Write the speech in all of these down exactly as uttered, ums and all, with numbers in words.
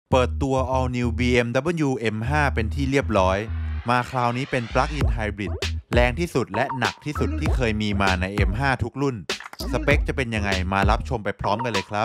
เปิดตัว All New บี เอ็ม ดับเบิลยู เอ็ม ห้า เป็นที่เรียบร้อยมาคราวนี้เป็น Plug-in Hybrid แรงที่สุดและหนักที่สุดที่เคยมีมาใน เอ็ม ห้า ทุกรุ่นสเปคจะเป็นยังไงมารับชมไปพร้อมกันเลยครับ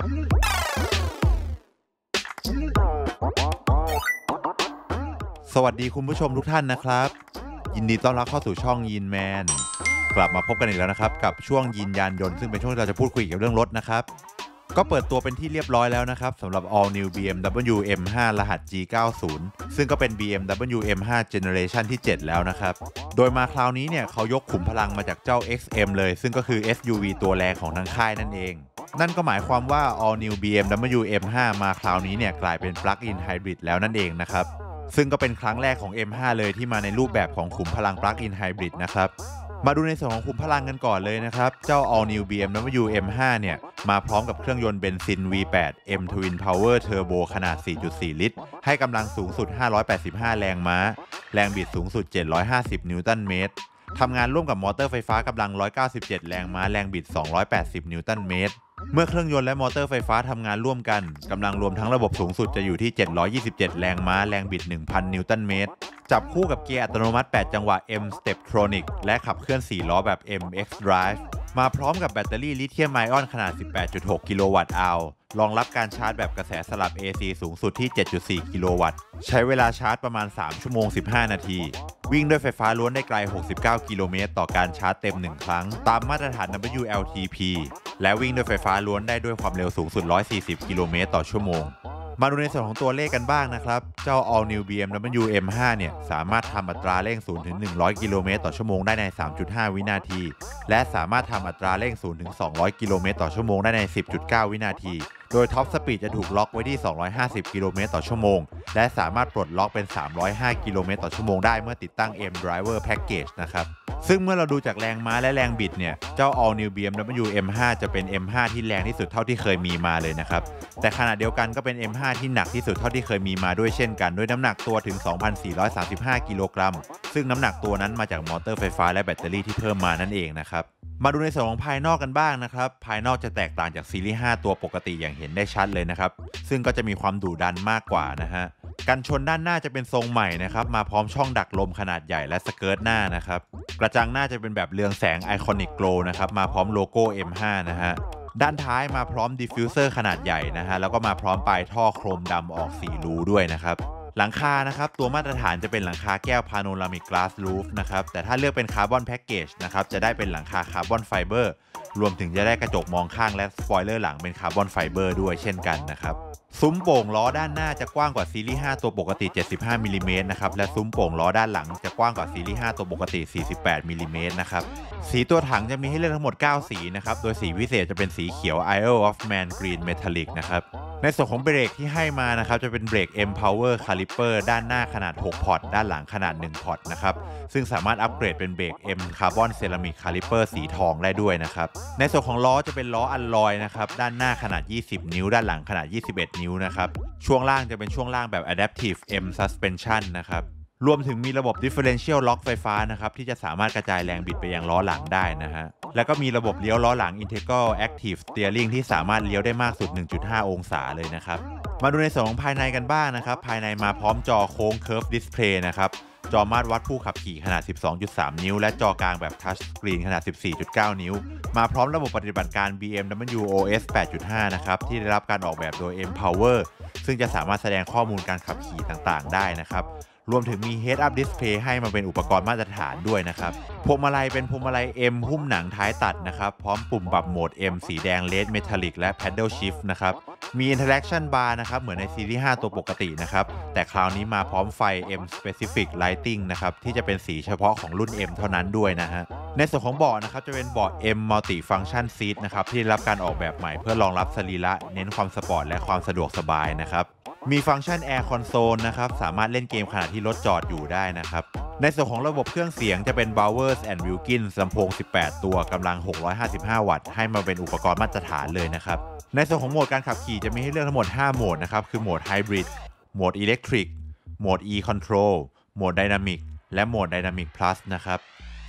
สวัสดีคุณผู้ชมทุกท่านนะครับยินดีต้อนรับเข้าสู่ช่องยีนแมนกลับมาพบกันอีกแล้วนะครับกับช่วงยีนยานยนต์ซึ่งเป็นช่วงที่เราจะพูดคุยเกี่ยวกับเรื่องรถนะครับก็เปิดตัวเป็นที่เรียบร้อยแล้วนะครับสำหรับ All New บี เอ็ม ดับเบิลยู เอ็ม ห้า รหัส จี เก้าสิบ ซึ่งก็เป็น บี เอ็ม ดับเบิลยู เอ็ม ห้า Generation ที่ เจ็ด แล้วนะครับโดยมาคราวนี้เนี่ยเขายกขุมพลังมาจากเจ้า เอ็กซ์ เอ็ม เลยซึ่งก็คือ เอส ยู วี ตัวแรงของทางค่ายนั่นเองนั่นก็หมายความว่า All New บี เอ็ม ดับเบิลยู เอ็ม ห้า มาคราวนี้เนี่ยกลายเป็น Plug-in Hybrid แล้วนั่นเองนะครับซึ่งก็เป็นครั้งแรกของ เอ็ม ห้า เลยที่มาในรูปแบบของขุมพลัง Plug-in Hybrid นะครับมาดูในส่วนของขุมพลังกันก่อนเลยนะครับเจ้า All New บี เอ็ม ดับเบิลยู เอ็ม ห้า เนี่ยมาพร้อมกับเครื่องยนต์เบนซิน วี แปด M Twin Power Turbo ขนาด สี่จุดสี่ ลิตรให้กำลังสูงสุดห้าร้อยแปดสิบห้าแรงม้าแรงบิดสูงสุดเจ็ดร้อยห้าสิบนิวตันเมตรทำงานร่วมกับมอเตอร์ไฟฟ้ากำลังหนึ่งร้อยเก้าสิบเจ็ดแรงม้าแรงบิดสองร้อยแปดสิบนิวตันเมตรเมื่อเครื่องยนต์และมอเตอร์ไฟฟ้าทำงานร่วมกันกำลังรวมทั้งระบบสูงสุดจะอยู่ที่เจ็ดร้อยยี่สิบเจ็ดแรงม้าแรงบิด หนึ่งพัน นิวตันเมตรจับคู่กับเกียร์อัตโนมัติแปดจังหวะ M Steptronic และขับเคลื่อนสี่ล้อแบบ เอ็ม เอ็กซ์ Drive มาพร้อมกับแบตเตอรี่ลิเธียมไอออนขนาด สิบแปดจุดหก กิโลวัตต์อาวรองรับการชาร์จแบบกระแสสลับ เอ ซี สูงสุดที่ เจ็ดจุดสี่ กิโลวัตต์ใช้เวลาชาร์จประมาณสามชั่วโมงสิบห้านาทีวิ่งด้วยไฟฟ้าล้วนได้ไกลหกสิบเก้ากิโลเมตรต่อการชาร์จเต็มหนึ่งครั้งตามมาตรฐาน ดับเบิลยู แอล ที พี และวิ่งด้วยไฟฟ้าล้วนได้ด้วยความเร็วสูงสุดหนึ่งร้อยสี่สิบกิโลเมตรต่อชั่วโมงมาดูในส่วนของตัวเลขกันบ้างนะครับเจ้า All New บี เอ็ม ดับเบิลยู เอ็ม ห้า เนี่ยสามารถทำอัตราเร่งศูนย์ถึงหนึ่งร้อยกิโลเมตรต่อชั่วโมงได้ใน สามจุดห้า วินาทีและสามารถทำอัตราเร่งศูนย์ถึงสองร้อยกิโลเมตรต่อชั่วโมงได้ใน สิบจุดเก้า วินาทีโดยท็อปสปีดจะถูกล็อกไว้ที่สองร้อยห้าสิบกิโลเมตรต่อชั่วโมงและสามารถปลดล็อกเป็นสามร้อยห้ากิโลเมตรต่อชั่วโมงได้เมื่อติดตั้ง M Driver Package นะครับซึ่งเมื่อเราดูจากแรงม้าและแรงบิดเนี่ยเจ้า All New บี เอ็ม ดับเบิลยู เอ็ม ห้า จะเป็น เอ็ม ห้า ที่แรงที่สุดเท่าที่เคยมีมาเลยนะครับแต่ขณะเดียวกันก็เป็น เอ็ม ห้า ที่หนักที่สุดเท่าที่เคยมีมาด้วยเช่นกันด้วยน้ำหนักตัวถึง สองพันสี่ร้อยสามสิบห้า กิโลกรัมซึ่งน้ำหนักตัวนั้นมาจากมอเตอร์ไฟฟ้าและแบตเตอรี่ที่เพิ่มมานั่นเองนะครับมาดูในส่วนของภายนอกกันบ้างนะครับภายนอกจะแตกต่างจากซีรีส์ห้าตัวปกติอย่างเห็นได้ชัดเลยนะครับซึ่งก็จะมีความดุดันมากกว่านะฮะกันชนด้านหน้าจะเป็นทรงใหม่นะครับมาพร้อมช่องดักลมขนาดใหญ่และสเกิร์ตหน้านะครับกระจังหน้าจะเป็นแบบเรืองแสง Iconic Glow นะครับมาพร้อมโลโก้ เอ็ม ห้า นะฮะด้านท้ายมาพร้อมดิฟฟิวเซอร์ขนาดใหญ่นะฮะแล้วก็มาพร้อมปลายท่อโครมดำออกสี่รูด้วยนะครับหลังคานะครับตัวมาตรฐานจะเป็นหลังคาแก้ว Panoramic Glass Roof นะครับแต่ถ้าเลือกเป็นคาร์บอนแพ็กเกจนะครับจะได้เป็นหลังคาคาร์บอนไฟเบอร์รวมถึงจะได้กระจกมองข้างและสปอยเลอร์หลังเป็นคาร์บอนไฟเบอร์ด้วยเช่นกันนะครับซุ้มโป่งล้อด้านหน้าจะกว้างกว่าซีรีส์ห้าตัวปกติเจ็ดสิบห้ามิลลิเมตรนะครับและซุ้มโป่งล้อด้านหลังจะกว้างกว่าซีรีส์ห้าตัวปกติสี่สิบแปดมิลลิเมตรนะครับสีตัวถังจะมีให้เลือกทั้งหมดเก้าสีนะครับโดยสีพิเศษจะเป็นสีเขียว Isle of Man Green Metallic นะครับในส่วนของเบรกที่ให้มานะครับจะเป็นเบรก M Power Caliper ด้านหน้าขนาดหกพอร์ตด้านหลังขนาดหนึ่งพอร์ตนะครับซึ่งสามารถอัปเกรดเป็นเบรก M Carbon Ceramic Caliper สีทองได้ด้วยนะครับในส่วนของล้อจะเป็นล้ออัลลอยนะครับด้านหน้าขนาดยี่สิบนิ้วด้านหลังขนาดยี่สิบเอ็ดนิ้วนะครับช่วงล่างจะเป็นช่วงล่างแบบ Adaptive M Suspension นะครับรวมถึงมีระบบ Differential Lock ไฟฟ้านะครับที่จะสามารถกระจายแรงบิดไปยังล้อหลังได้นะฮะแล้วก็มีระบบเลี้ยวล้อหลัง Integral Active Steering ที่สามารถเลี้ยวได้มากสุด หนึ่งจุดห้า องศาเลยนะครับมาดูในส่วนของภายในกันบ้างนะครับภายในมาพร้อมจอโค้ง Curve Display นะครับจอมาตรวัดผู้ขับขี่ขนาด สิบสองจุดสาม นิ้วและจอกลางแบบ Touch Screen ขนาด สิบสี่จุดเก้า นิ้วมาพร้อมระบบปฏิบัติการ บี เอ็ม ดับเบิลยู โอ เอส แปดจุดห้า นะครับที่ได้รับการออกแบบโดย M Power ซึ่งจะสามารถแสดงข้อมูลการขับขี่ต่างๆได้นะครับรวมถึงมี Head Up Display ให้มาเป็นอุปกรณ์มาตรฐานด้วยนะครับพวงมาลัยเป็นพวงมาลัย M หุ้มหนังท้ายตัดนะครับพร้อมปุ่มปรับโหมด M สีแดง Red Metallic และ Paddle Shift นะครับมี Interaction Bar นะครับเหมือนในซีรีส์ห้าตัวปกตินะครับแต่คราวนี้มาพร้อมไฟ M Specific Lighting นะครับที่จะเป็นสีเฉพาะของรุ่น M เท่านั้นด้วยนะฮะในส่วนของเบาะนะครับจะเป็นเบาะ M Multi Function Seat นะครับที่ได้รับการออกแบบใหม่เพื่อรองรับสรีระเน้นความสปอร์ตและความสะดวกสบายนะครับมีฟังก์ชัน Air Console นะครับสามารถเล่นเกมขณะที่รถจอดอยู่ได้นะครับในส่วนของระบบเครื่องเสียงจะเป็น Bowers and Wilkins ลำโพงสิบแปดตัวกำลังหกร้อยห้าสิบห้าวัตต์ให้มาเป็นอุปกรณ์มาตรฐานเลยนะครับในส่วนของโหมดการขับขี่จะมีให้เลือกทั้งหมดห้าโหมดนะครับคือโหมด Hybrid โหมด Electric โหมด E-Control โหมด Dynamic และโหมด Dynamic Plus นะครับ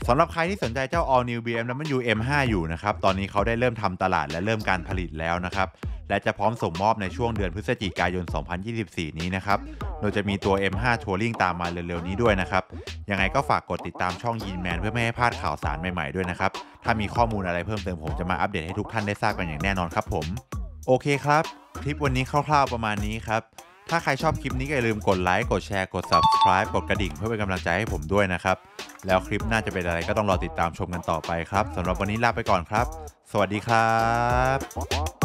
สำหรับใครที่สนใจเจ้า All New บี เอ็ม ดับเบิลยู เอ็ม ไฟว์ อยู่นะครับตอนนี้เขาได้เริ่มทำตลาดและเริ่มการผลิตแล้วนะครับและจะพร้อมส่งมอบในช่วงเดือนพฤศจิกายน สองพันยี่สิบสี่ นี้นะครับโดยจะมีตัว เอ็ม ไฟว์ Touring ตามมาเร็วๆนี้ด้วยนะครับยังไงก็ฝากกดติดตามช่องยินแมนเพื่อไม่ให้พลาดข่าวสารใหม่ๆด้วยนะครับถ้ามีข้อมูลอะไรเพิ่มเติมผมจะมาอัปเดตให้ทุกท่านได้ทราบกันอย่างแน่นอนครับผมโอเคครับคลิปวันนี้คร่าวๆประมาณนี้ครับถ้าใครชอบคลิปนี้ก็อย่าลืมกดไลค์กดแชร์กด Subscribe กดกระดิ่งเพื่อเป็นกำลังใจให้ผมด้วยนะครับแล้วคลิปหน้าจะเป็นอะไรก็ต้องรอติดตามชมกันต่อไปครับสำหรับวันนี้ลาไปก่อนครับสวัสดีครับ